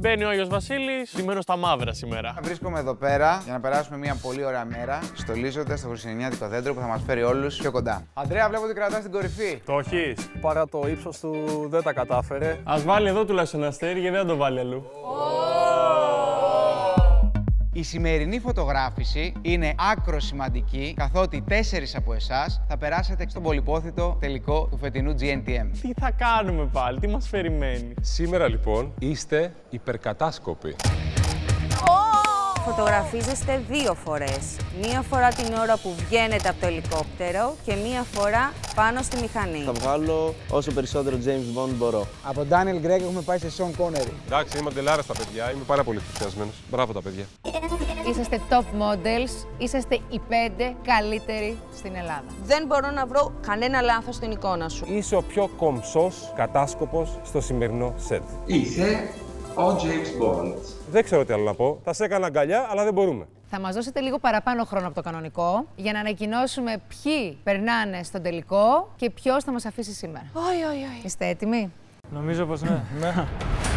Μπαίνει ο Άγιος Βασίλης, ντυμένο στα μαύρα σήμερα. Βρίσκομαι εδώ πέρα για να περάσουμε μια πολύ ωραία μέρα, στολίζοντας το χριστουγεννιάτικο δέντρο που θα μας φέρει όλους πιο κοντά. Ανδρέα, βλέπω ότι κρατάς την κορυφή. Το έχεις. Παρά το ύψος του δεν τα κατάφερε. Ας βάλει εδώ τουλάχιστον ένα αστέρι γιατί δεν το βάλει αλλού. Η σημερινή φωτογράφηση είναι άκρο σημαντική, καθότι 4 από εσάς θα περάσετε στον πολυπόθητο τελικό του φετινού GNTM. Τι θα κάνουμε πάλι, τι μας περιμένει. Σήμερα λοιπόν είστε υπερκατάσκοποι. Φωτογραφίζεστε 2 φορές. Μία φορά την ώρα που βγαίνετε από το ελικόπτερο και μία φορά πάνω στη μηχανή. Θα βγάλω όσο περισσότερο James Bond μπορώ. Από Daniel Craig έχουμε πάει σε Sean Connery. Εντάξει, είμαι μοντελάρα στα παιδιά, είμαι πάρα πολύ ενθουσιασμένος. Μπράβο τα παιδιά. Είσαστε top models, είσαστε οι 5 καλύτεροι στην Ελλάδα. Δεν μπορώ να βρω κανένα λάθος στην εικόνα σου. Είσαι ο πιο κομψός κατάσκοπος στο σημερινό σετ. Είσαι ο James Bond. Δεν ξέρω τι άλλο να πω. Θα σε έκανα αγκαλιά, αλλά δεν μπορούμε. Θα μας δώσετε λίγο παραπάνω χρόνο από το κανονικό για να ανακοινώσουμε ποιοι περνάνε στον τελικό και ποιος θα μας αφήσει σήμερα. Όχι. Είστε έτοιμοι? Νομίζω πως ναι.